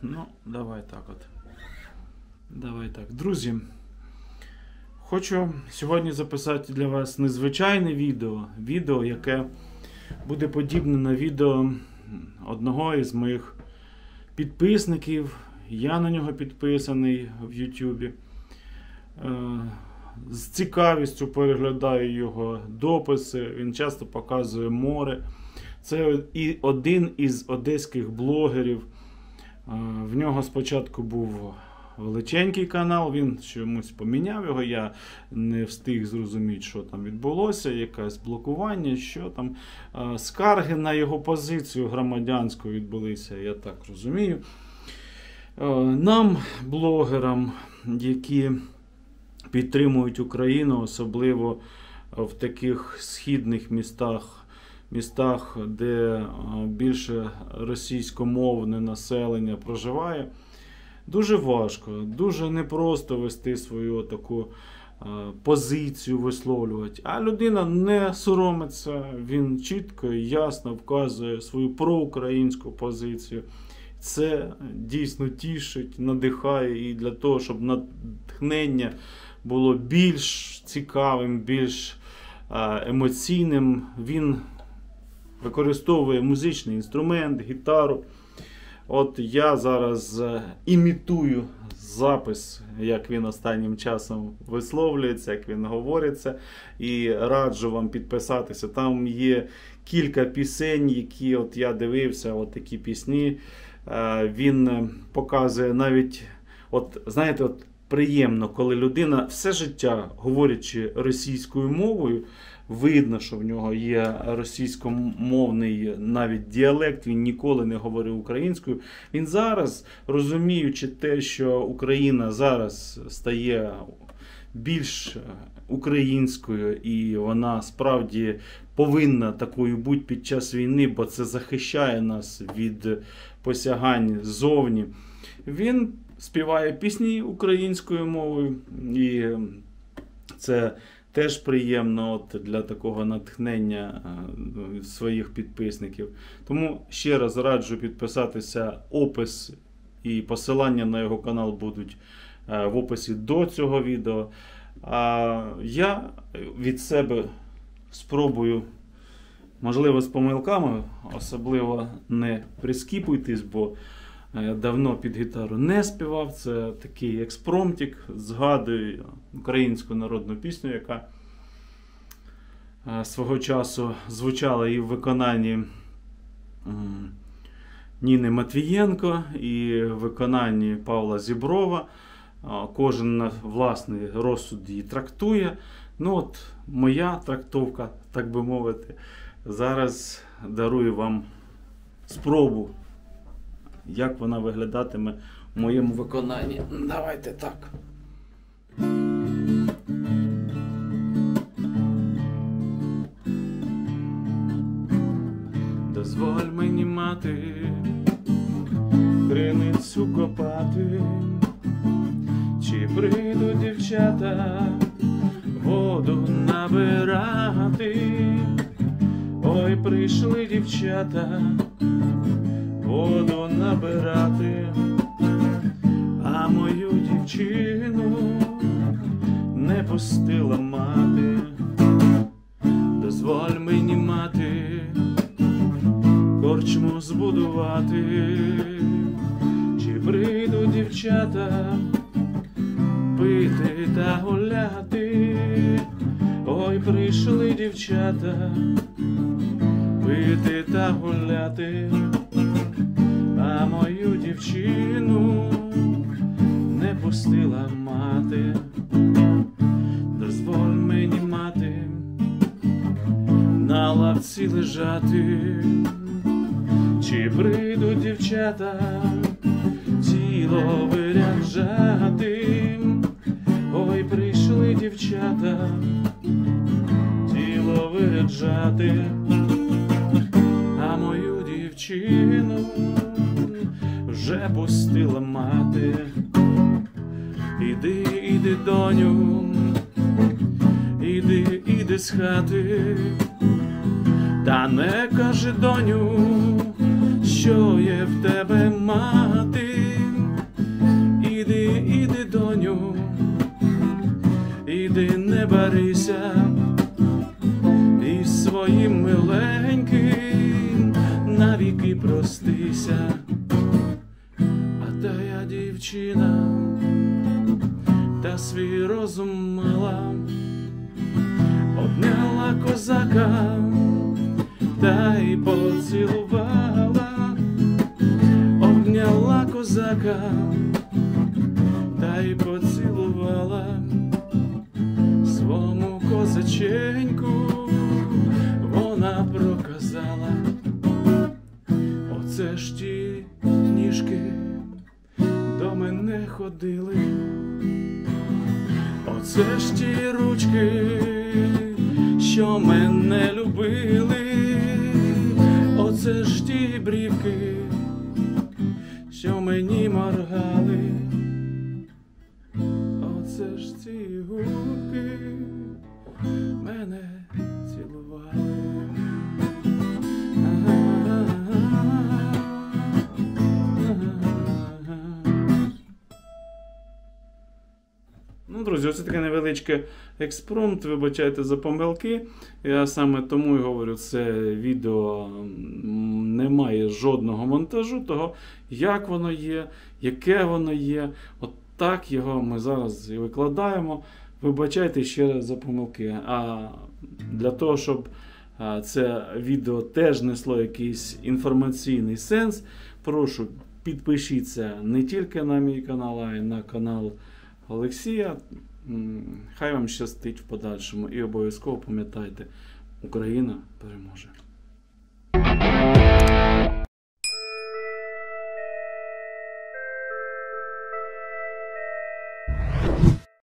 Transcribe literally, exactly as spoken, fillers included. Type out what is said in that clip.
Ну, давай так от. Давай так. Друзі, хочу сьогодні записати для вас незвичайне відео. Відео, яке буде подібне на відео одного із моїх підписників. Я на нього підписаний в Ютубі. З цікавістю переглядаю його дописи. Він часто показує море. Це і один із одеських блогерів. В нього спочатку був величенький канал, він чомусь поміняв його, я не встиг зрозуміти, що там відбулося, якесь блокування, що там. Скарги на його позицію громадянську відбулися, я так розумію. Нам, блогерам, які підтримують Україну, особливо в таких східних містах, містах, де більше російськомовне населення проживає, дуже важко, дуже непросто вести свою таку позицію, висловлювати. А людина не соромиться, він чітко і ясно вказує свою проукраїнську позицію. Це дійсно тішить, надихає, і для того, щоб натхнення було більш цікавим, більш емоційним, він використовує музичний інструмент, гітару. От я зараз імітую запис, як він останнім часом висловлюється, як він говориться, і раджу вам підписатися. Там є кілька пісень, які от я дивився, от такі пісні. Він показує навіть, от знаєте, от приємно, коли людина все життя, говорячи російською мовою, видно, що в нього є російськомовний навіть діалект, він ніколи не говорив українською. Він зараз, розуміючи те, що Україна зараз стає більш українською, і вона справді повинна такою бути під час війни, бо це захищає нас від посягань ззовні, він співає пісні українською мовою, і це теж приємно от для такого натхнення своїх підписників. Тому ще раз раджу підписатися. Опис і посилання на його канал будуть в описі до цього відео. А я від себе спробую, можливо, з помилками, особливо не прискіпуйтесь, бо я давно під гітару не співав. Це такий експромтик, згадую українську народну пісню, яка свого часу звучала і в виконанні Ніни Матвієнко, і в виконанні Павла Зіброва. Кожен на власний розсуд її трактує. Ну от, моя трактовка, так би мовити, зараз дарую вам спробу, як вона виглядатиме в моєму виконанні. Давайте так. Дозволь мені, мати, криницю копати, чи прийдуть дівчата воду набирати. Ой, прийшли дівчата воду набирати, а мою дівчину не пустила мати. Дозволь мені, мати, корчму збудувати, чи прийдуть дівчата пити та гуляти. Ой, прийшли дівчата пити та гуляти, а мою дівчину не пустила мати. Дозволь мені, мати, на лавці лежати, чи прийдуть дівчата тіло виряджати. Ой, прийшли дівчата тіло виряджати, а мою дівчину вже пустила мати. Іди, іди, доню, іди, іди з хати, та не кажи, доню, що є в тебе мати. помирися із своїм миленьким, навіки простися. А тая дівчина та свій розум мала, обняла козака та й поцілувала, обняла козака та й поцілувала, свому козаченьку вона проказала: оце ж ті ніжки до мене ходили, оце ж ті ручки, що мене любили, оце ж ті брівки, що мені моргали, оце ж ці губки мене цілували. Ну, друзі, ось таке невеличке експромт, вибачайте за помилки. Я саме тому і говорю, це відео не має жодного монтажу того, як воно є, яке воно є. От так його ми зараз і викладаємо. Вибачайте ще раз за помилки. А для того, щоб це відео теж несло якийсь інформаційний сенс, прошу, підпишіться не тільки на мій канал, а й на канал Олексія. Хай вам щастить в подальшому і обов'язково пам'ятайте, Україна переможе.